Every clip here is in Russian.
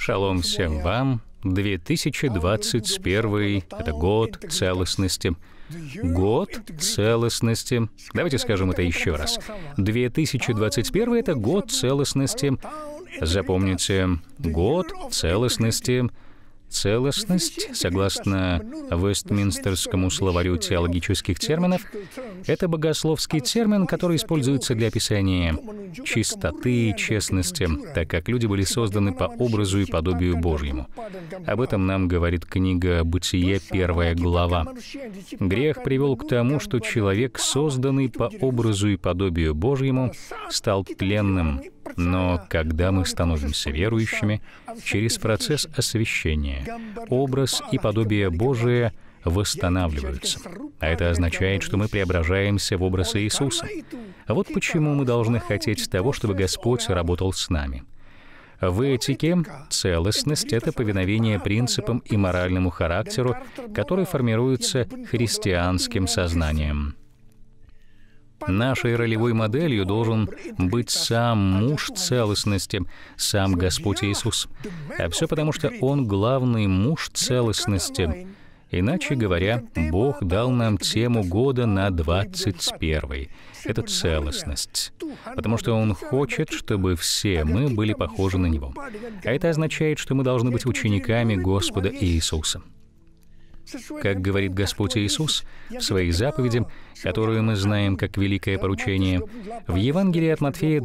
Шалом всем вам. 2021 — это год целостности. Год целостности. Давайте скажем это еще раз. 2021 — это год целостности. Запомните, год целостности. Целостность, согласно Вестминстерскому словарю теологических терминов, это богословский термин, который используется для описания чистоты и честности, так как люди были созданы по образу и подобию Божьему. Об этом нам говорит книга «Бытие», 1 глава. Грех привел к тому, что человек, созданный по образу и подобию Божьему, стал тленным. Но когда мы становимся верующими, через процесс освящения, образ и подобие Божие восстанавливаются. А это означает, что мы преображаемся в образ Иисуса. А вот почему мы должны хотеть того, чтобы Господь работал с нами. В этике целостность — это повиновение принципам и моральному характеру, который формируется христианским сознанием. Нашей ролевой моделью должен быть сам муж целостности, сам Господь Иисус. А все потому, что Он главный муж целостности. Иначе говоря, Бог дал нам тему года на 21-й. Это целостность. Потому что Он хочет, чтобы все мы были похожи на Него. А это означает, что мы должны быть учениками Господа Иисуса. Как говорит Господь Иисус в своей заповеди, которую мы знаем как великое поручение, в Евангелии от Матфея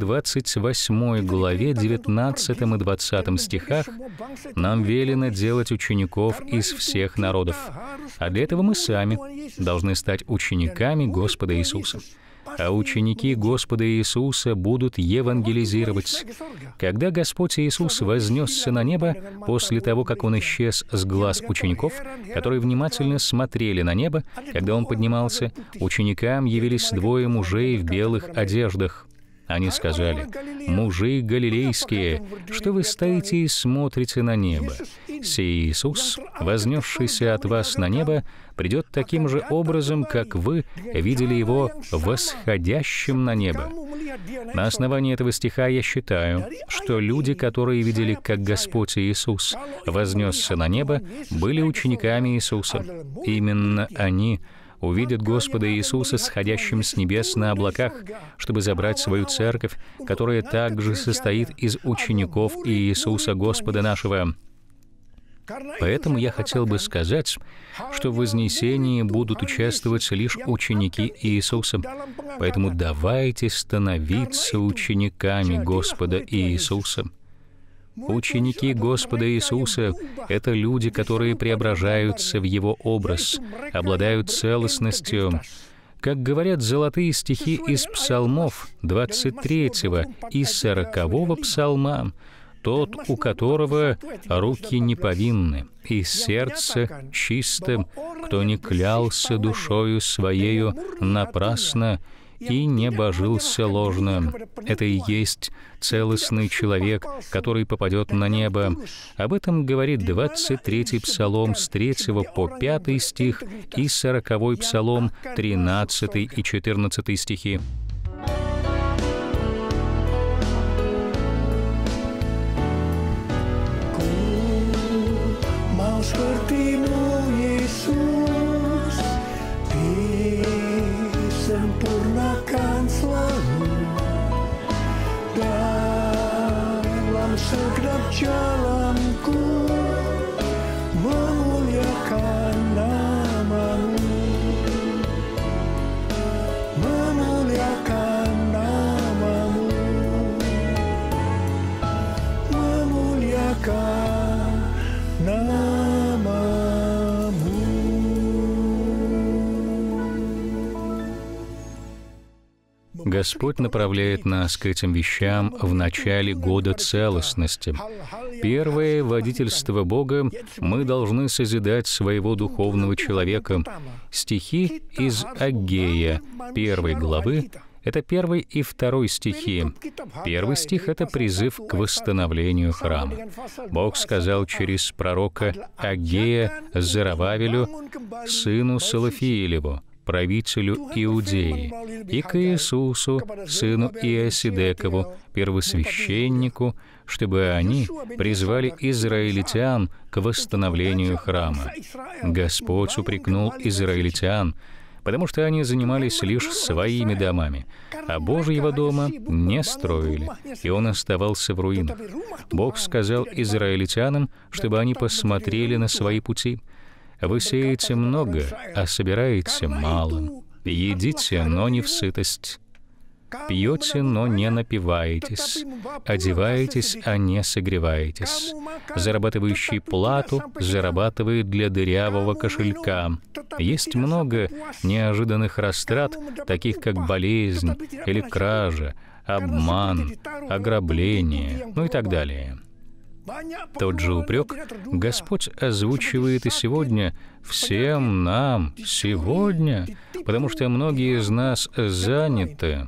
28 главе 19 и 20 стихах нам велено делать учеников из всех народов. А для этого мы сами должны стать учениками Господа Иисуса. А ученики Господа Иисуса будут евангелизировать. Когда Господь Иисус вознесся на небо, после того, как Он исчез с глаз учеников, которые внимательно смотрели на небо, когда Он поднимался, ученикам явились двое мужей в белых одеждах. Они сказали: «Мужи галилейские, что вы стоите и смотрите на небо? Сей Иисус, вознесшийся от вас на небо, придет таким же образом, как вы видели Его восходящим на небо». На основании этого стиха я считаю, что люди, которые видели, как Господь Иисус вознесся на небо, были учениками Иисуса. Именно они увидят Господа Иисуса сходящим с небес на облаках, чтобы забрать свою церковь, которая также состоит из учеников Иисуса Господа нашего. Поэтому я хотел бы сказать, что в вознесении будут участвовать лишь ученики Иисуса. Поэтому давайте становиться учениками Господа Иисуса. Ученики Господа Иисуса — это люди, которые преображаются в Его образ, обладают целостностью. Как говорят золотые стихи из псалмов 23 и 40 псалма, «Тот, у которого руки не повинны, и сердце чисто, кто не клялся душою своею напрасно и не божился ложно». Это и есть целостный человек, который попадет на небо. Об этом говорит 23-й псалом с 3 по 5 стих и 40-й псалом 13 и 14 стихи. Sepertimu Yesus, disempurnakan selalu dalam segenap jalanku, memuliakan nama-Mu, memuliakan nama-Mu, memuliakan nama-Mu. Господь направляет нас к этим вещам в начале года целостности. Первое водительство Бога — мы должны созидать своего духовного человека. Стихи из Аггея, 1 главы, это 1 и 2 стихи. 1 стих — это призыв к восстановлению храма. Бог сказал через пророка Аггея Зоровавелю, сыну Салафиилеву, правителю Иудеи, и к Иисусу, сыну Иосидекову, первосвященнику, чтобы они призвали израильтян к восстановлению храма. Господь упрекнул израильтян, потому что они занимались лишь своими домами, а Божьего дома не строили, и он оставался в руинах. Бог сказал израильтянам, чтобы они посмотрели на свои пути. Вы сеете много, а собираете мало. Едите, но не в сытость. Пьете, но не напиваетесь. Одеваетесь, а не согреваетесь. Зарабатывающий плату зарабатывает для дырявого кошелька. Есть много неожиданных растрат, таких как болезнь или кража, обман, ограбление, ну и так далее. Тот же упрек Господь озвучивает и сегодня всем нам, сегодня, потому что многие из нас заняты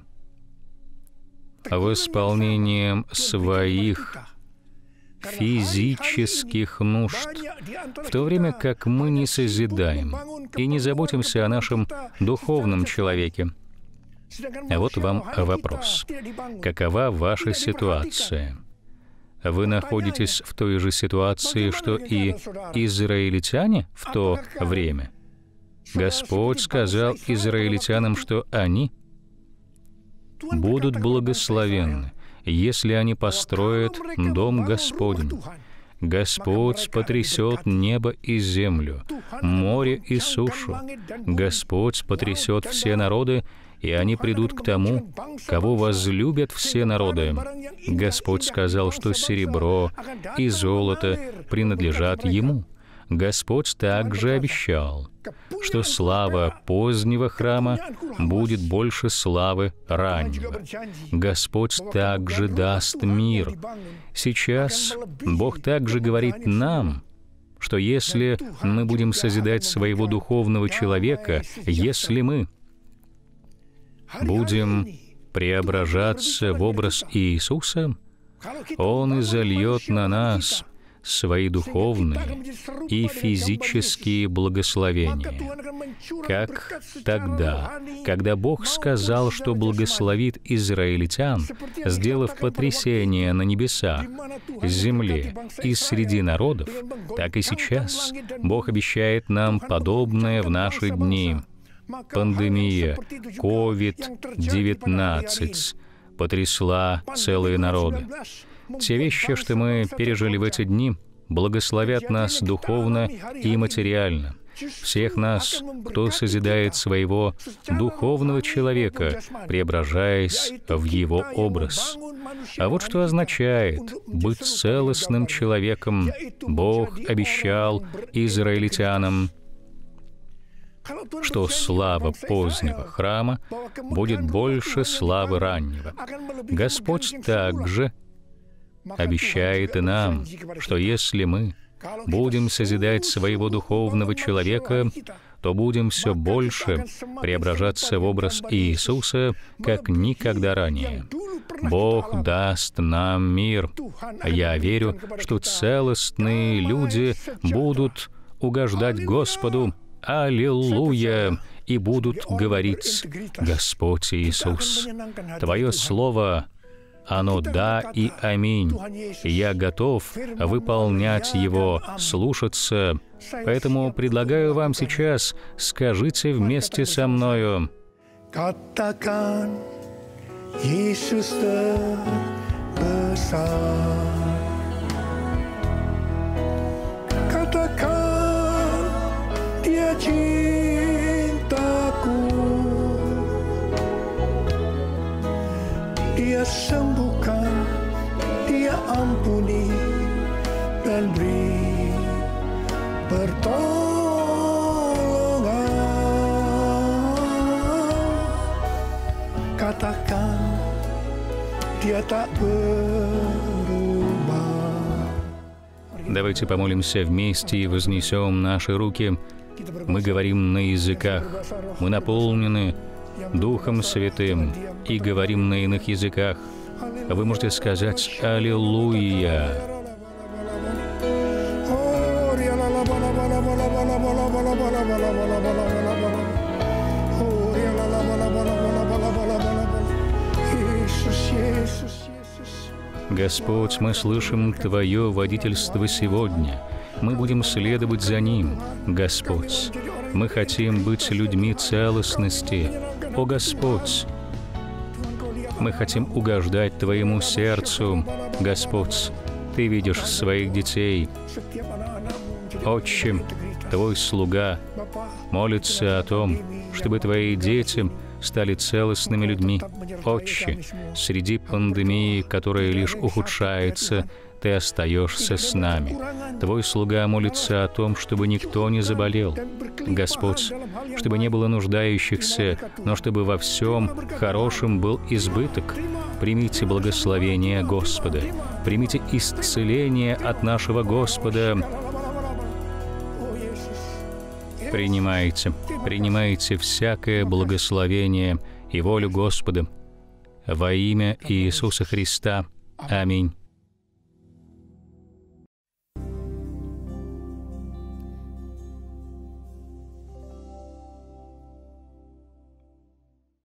восполнением своих физических нужд, в то время как мы не созидаем и не заботимся о нашем духовном человеке. А вот вам вопрос. Какова ваша ситуация? Вы находитесь в той же ситуации, что и израильтяне в то время? Господь сказал израильтянам, что они будут благословенны, если они построят дом Господень. Господь потрясет небо и землю, море и сушу. Господь потрясет все народы, и они придут к тому, кого возлюбят все народы. Господь сказал, что серебро и золото принадлежат Ему. Господь также обещал, что слава позднего храма будет больше славы раннего. Господь также даст мир. Сейчас Бог также говорит нам, что если мы будем созидать своего духовного человека, если мы будем преображаться в образ Иисуса, Он изольет на нас свои духовные и физические благословения, как тогда, когда Бог сказал, что благословит израильтян, сделав потрясение на небесах, земле и среди народов, так и сейчас Бог обещает нам подобное в наши дни. Пандемия COVID-19 потрясла целые народы. Те вещи, что мы пережили в эти дни, благословят нас духовно и материально. Всех нас, кто созидает своего духовного человека, преображаясь в его образ. А вот что означает быть целостным человеком. Бог обещал израильтянам, что слава позднего храма будет больше славы раннего. Господь также обещает и нам, что если мы будем созидать своего духовного человека, то будем все больше преображаться в образ Иисуса, как никогда ранее. Бог даст нам мир. Я верю, что целостные люди будут угождать Господу. Аллилуйя! И будут говорить: Господь Иисус, Твое Слово, оно да и аминь. Я готов выполнять его, слушаться. Поэтому предлагаю вам сейчас, скажите вместе со мною: Katakan Yesus terbesar. Katakan Dia cintaku. Dia sembuhkan, Dia ampuni dan beri pertolongan. Katakan Dia tak berubah. Давайте помолимся вместе и вознесем наши руки. Мы говорим на языках, мы наполнены Духом Святым и говорим на иных языках. Вы можете сказать «Аллилуйя». Господь, мы слышим Твое водительство сегодня. Мы будем следовать за ним, Господь. Мы хотим быть людьми целостности. О Господь, мы хотим угождать Твоему сердцу, Господь. Ты видишь своих детей. Отче, Твой слуга молится о том, чтобы Твои дети стали целостными людьми. Отче, среди пандемии, которая лишь ухудшается, Ты остаешься с нами. Твой слуга молится о том, чтобы никто не заболел. Господь, чтобы не было нуждающихся, но чтобы во всем хорошем был избыток. Примите благословение Господа. Примите исцеление от нашего Господа. Принимайте всякое благословение и волю Господа. Во имя Иисуса Христа. Аминь.